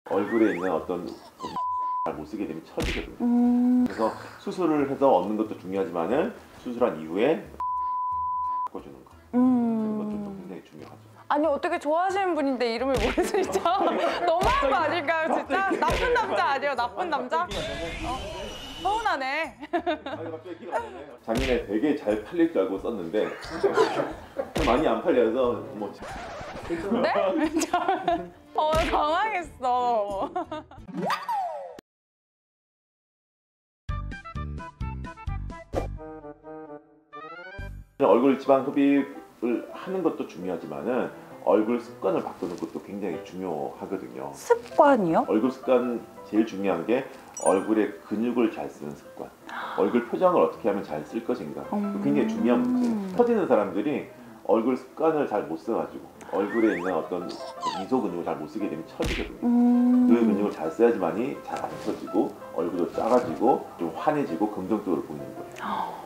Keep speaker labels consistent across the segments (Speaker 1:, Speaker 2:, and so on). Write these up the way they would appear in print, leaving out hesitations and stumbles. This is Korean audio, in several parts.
Speaker 1: 얼굴에 있는 어떤 잘 못 쓰게 되면 처지거든요. 그래서 수술을 해서 얻는 것도 중요하지만은 수술한 이후에 바꿔주는 거 그런 것들도 굉장히 중요하죠.
Speaker 2: 아니 어떻게 좋아하시는 분인데 이름을 모를 수 있죠? 너무한 거 아닐까요 진짜? 나쁜 남자 아니에요? 나쁜 남자? 서운하네.
Speaker 1: 갑자기 기가 안 나네. 작년에 되게 잘 팔릴 줄 알고 썼는데 많이 안 팔려서 뭐.
Speaker 2: 네? 당황했어.
Speaker 1: 얼굴 지방 흡입을 하는 것도 중요하지만은 얼굴 습관을 바꾸는 것도 굉장히 중요하거든요.
Speaker 2: 습관이요?
Speaker 1: 얼굴 습관 제일 중요한 게 얼굴의 근육을 잘 쓰는 습관. 얼굴 표정을 어떻게 하면 잘 쓸 것인가. 굉장히 중요한 문제예요. 터지는 사람들이 얼굴 습관을 잘 못 써가지고 얼굴에 있는 어떤 미소 근육을 잘 못 쓰게 되면 처지거든요. 그 근육을 잘 써야지만이 잘 안 터지고 얼굴도 작아지고 좀 환해지고 긍정적으로 보이는 거예요.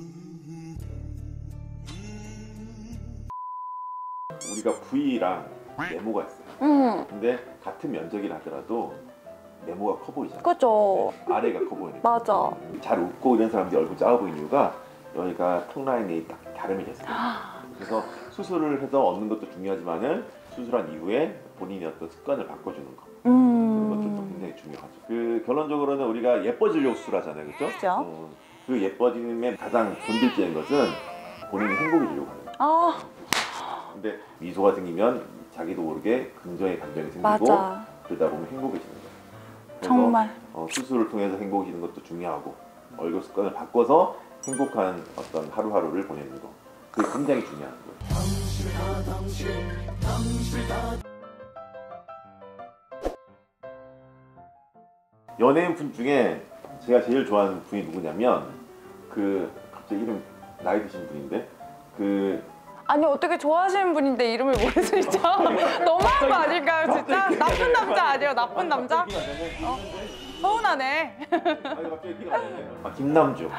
Speaker 1: 우리가 부위랑 네모가 있어요. 근데 같은 면적이라 하더라도 네모가 커 보이잖아요.
Speaker 2: 그죠.
Speaker 1: 네, 아래가 커 보이는.
Speaker 2: 맞아.
Speaker 1: 잘 웃고 이런 사람들이 얼굴 작아 보이는 이유가 여기가 턱 라인이 딱 다름이 있어요. 그래서 수술을 해서 얻는 것도 중요하지만은 수술한 이후에 본인이 어떤 습관을 바꿔주는 거 그런 것들도 굉장히 중요하죠. 그 결론적으로는 우리가 예뻐지려고 수술하잖아요, 그렇죠?
Speaker 2: 그죠.
Speaker 1: 그 예뻐짐의 가장 본질적인 것은 본인이 행복해지려고 하는 거예요. 근데 미소가 생기면 자기도 모르게 긍정의 감정이 생기고
Speaker 2: 맞아.
Speaker 1: 그러다 보면 행복해지는 거예요. 그래서
Speaker 2: 정말.
Speaker 1: 수술을 통해서 행복해지는 것도 중요하고 얼굴 습관을 바꿔서 행복한 어떤 하루하루를 보내는 거 그게 굉장히 중요한 거예요. 연예인 분 중에 제가 제일 좋아하는 분이 누구냐면 그 갑자기 이름 나이 드신 분인데
Speaker 2: 아니 어떻게 좋아하시는 분인데 이름을 모를 수 있죠? 너무한 거 아닐까요 진짜? 나쁜 남자 아니에요? 나쁜 남자? 서운하네.
Speaker 1: 갑자기 기가 안 나네. 김남주.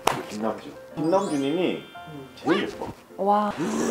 Speaker 1: 김남주님이 제일 예뻐.
Speaker 2: 와.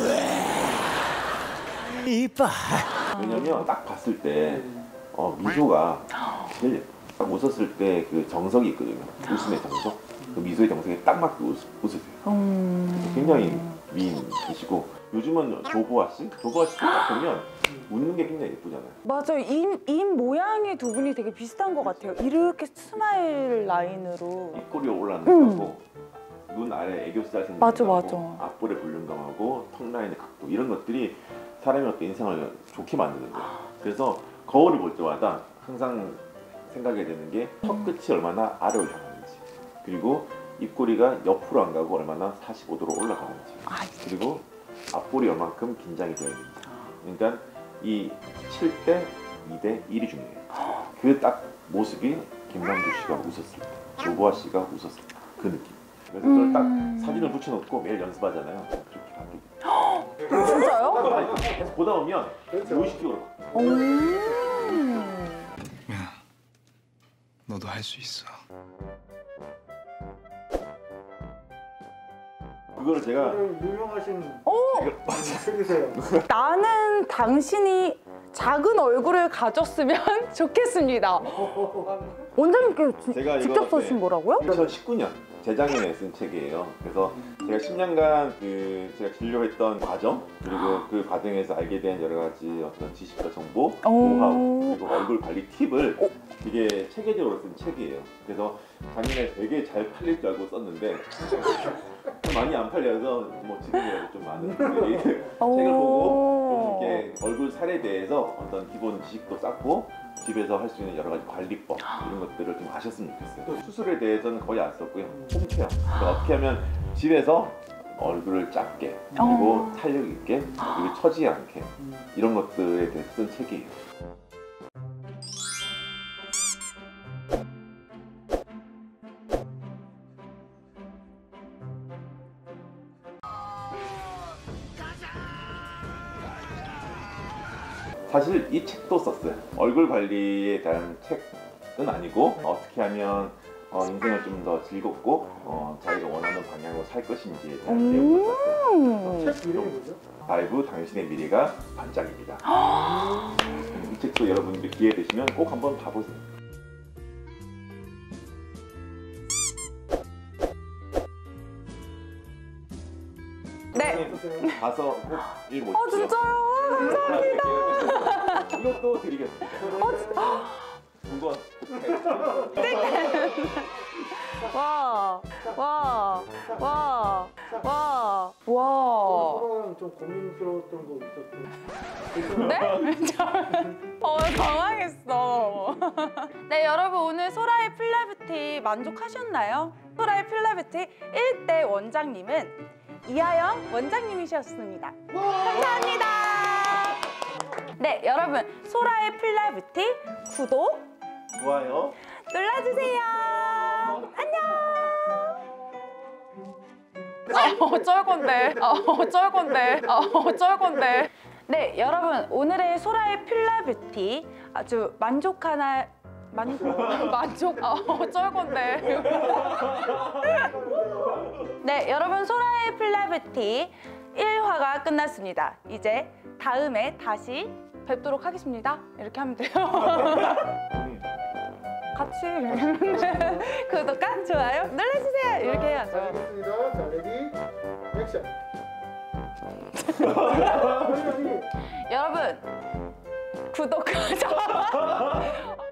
Speaker 1: 왜냐면 딱 봤을 때 미소가 제일 예뻐. 딱 웃었을 때 그 정석이 있거든요. 웃음의 정석. 그 미소의 정석에 딱 맞게 웃으세요. 굉장히 미인이시고 요즘은 조보아 씨도 딱 보면 웃는 게 굉장히 예쁘잖아요.
Speaker 2: 맞아요. 입 모양이 두 분이 되게 비슷한 것 같아요. 이렇게 스마일 라인으로.
Speaker 1: 입꼬리 올라가는 거하고 눈 아래 애교살 생기는
Speaker 2: 맞아,
Speaker 1: 거하고 앞볼의 볼륨감하고 턱 라인의 각도 이런 것들이 사람의 어떤 인상을 좋게 만드는 거예요. 그래서 거울을 볼 때마다 항상 생각이 되는 게 턱 끝이 얼마나 아래로 향하는지 그리고 입꼬리가 옆으로 안 가고 얼마나 45도로 올라가는지 그리고 앞볼이 얼만큼 긴장이 되어 있는지 그러니까 이 7대 2대 1이 중요해요. 그 딱 모습이 김남주 씨가 웃었을 때 조보아 씨가 웃었을 때 그 느낌. 그래서 그걸 딱 사진을 붙여놓고 매일 연습하잖아요. 그렇게 바뀌게.
Speaker 2: 진짜요?
Speaker 1: 계속 보다 보면 무의식적으로 바뀌어요.
Speaker 3: 야, 너도 할 수 있어.
Speaker 1: 그거를 제가
Speaker 4: 유명하신
Speaker 2: 책이세요. 나는 당신이 작은 얼굴을 가졌으면 좋겠습니다. 원장님께
Speaker 1: 제가
Speaker 2: 직접 써신 거라고요?
Speaker 1: 2019년 재작년에 쓴 책이에요. 그래서 제가 10년간 제가 진료했던 과정 그리고 그 과정에서 알게 된 여러 가지 어떤 지식과 정보, 노하우 그리고 얼굴 관리 팁을 되게 체계적으로 쓴 책이에요. 그래서 작년에 되게 잘 팔릴 줄 알고 썼는데 많이 안 팔려서 뭐 지금이라도 좀 많은 분들이 책을 보고 좀 이렇게 얼굴 살에 대해서 어떤 기본 지식도 쌓고 집에서 할 수 있는 여러 가지 관리법 이런 것들을 좀 아셨으면 좋겠어요. 수술에 대해서는 거의 안 썼고요. 홈케어 그러니까 어떻게 하면 집에서 얼굴을 작게 그리고 탄력 있게 그리고 처지지 않게 이런 것들에 대해서 쓴 책이에요. 사실 이 책도 썼어요. 얼굴 관리에 대한 책은 아니고 어떻게 하면 인생을 좀 더 즐겁고 자기가 원하는 방향으로 살 것인지에 대한 내용도 썼어요.
Speaker 4: 책 이름이 뭐죠?
Speaker 1: 바이브 당신의 미래가 반짝입니다. 이 책도 여러분들 기회 되시면 꼭 한번 봐보세요.
Speaker 2: 네.
Speaker 1: 가서 꼭 읽어보세요.
Speaker 2: 진짜요? 감사합니다.
Speaker 1: 이것도 드리겠습니다. 이거
Speaker 2: 와, 와, 와, 와, 와.
Speaker 4: 소라랑 좀 고민스러웠던 거 있었어요?
Speaker 2: 네? 당황했어. 네, 여러분 오늘 소라의 필라뷰티 만족하셨나요? 소라의 필라뷰티 1대 원장님은 이하영 원장님이셨습니다. 감사합니다. 네, 여러분 소라의 필라뷰티 구독
Speaker 1: 좋아요.
Speaker 2: 눌러주세요. 안녕. 어쩔 건데. 어쩔 건데. 네, 여러분 오늘의 소라의 필라뷰티 아주 어쩔 건데. 네, 여러분 소라의 필라뷰티 1화가 끝났습니다. 이제 다음에 다시 뵙도록 하겠습니다. 이렇게 하면 돼요. 같이 구독과 좋아요 눌러주세요. 이렇게 해야죠.
Speaker 4: 알겠습니다. 자, 레디, 액션. 아니.
Speaker 2: 여러분 구독과 좋아요